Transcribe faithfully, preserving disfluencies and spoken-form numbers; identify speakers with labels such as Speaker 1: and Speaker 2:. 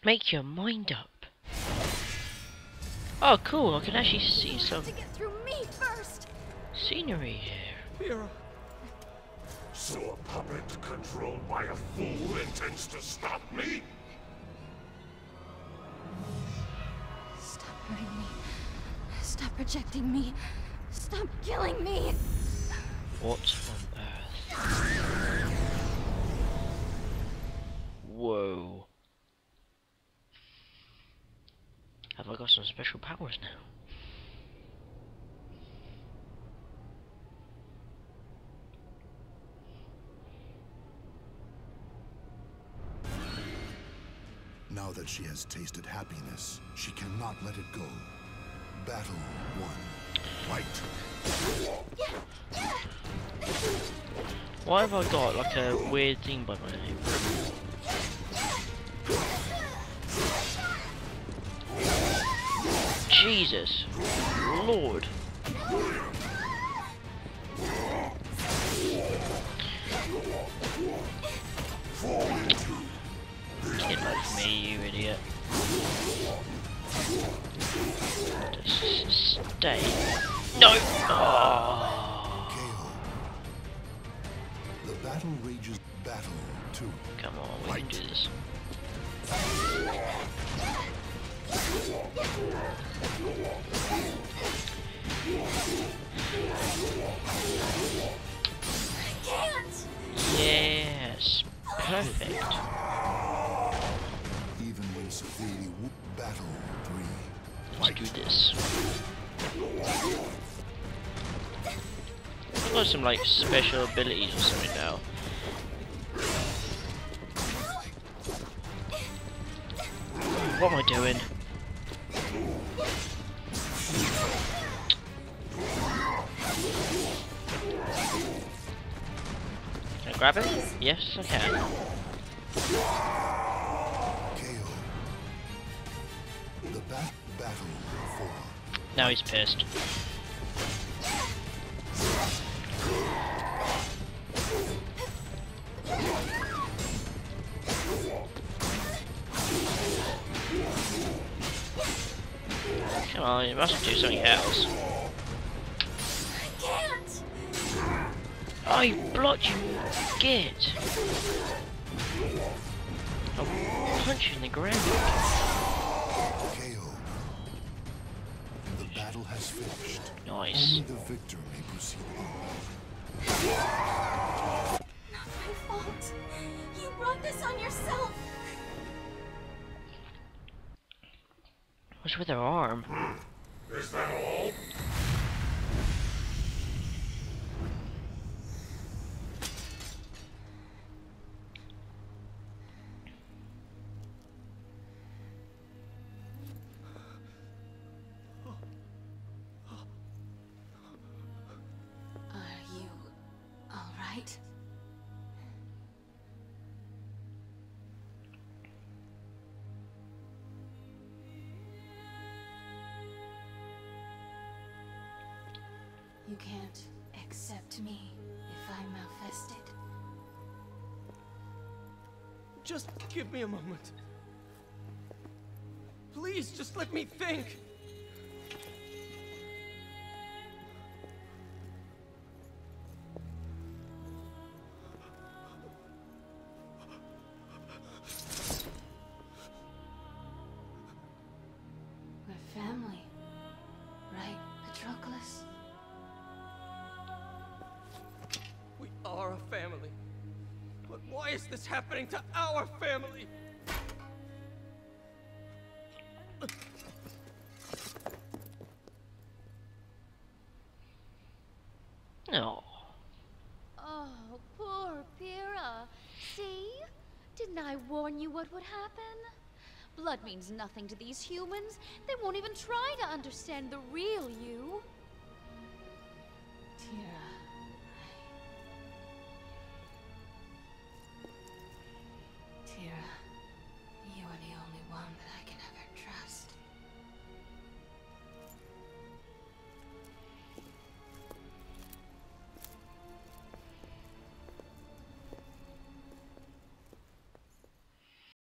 Speaker 1: Make your mind up. Oh, cool! I can actually see some
Speaker 2: To get through me first.
Speaker 1: scenery here.
Speaker 3: Pyrrha.
Speaker 4: So a puppet controlled by a fool intends to stop me?
Speaker 2: Stop hurting me. Stop rejecting me. Stop killing me.
Speaker 1: What on earth? Whoa. Have I got some special powers now?
Speaker 5: Now that she has tasted happiness, she cannot let it go. Battle one. Fight.
Speaker 1: Why have I got like a weird thing by my name? Jesus Lord. Get away from me, you idiot. Just stay. No! Oh.
Speaker 5: K O. The battle rages. Battle two.
Speaker 1: Come on, we can do this. Yes, perfect.
Speaker 5: Even when severely wounded. Battle three.
Speaker 1: Let's do this. I've got some like special abilities or something now. What am I doing? Can I grab it? Yes, I can.
Speaker 5: K O. The bat battle four.
Speaker 1: Now he's pissed. Come on, you must do something else.
Speaker 2: I can't.
Speaker 1: Oh, you blocked, you git. I'll punch you in the ground.
Speaker 5: K O. The battle has finished.
Speaker 1: Nice.
Speaker 5: Only the victor may proceed on.
Speaker 2: Not my fault. You brought this on yourself.
Speaker 1: What's with her arm?
Speaker 4: Is that all?
Speaker 2: Are you all right? You can't accept me if I'm malfested.
Speaker 3: Just give me a moment. Please, just let me think.
Speaker 2: We're family, right, Patroclus?
Speaker 3: We are a family. But why is this happening to our family?
Speaker 1: No.
Speaker 6: Oh, poor Pyrrha. See? Didn't I warn you what would happen? Blood means nothing to these humans. They won't even try to understand the real you.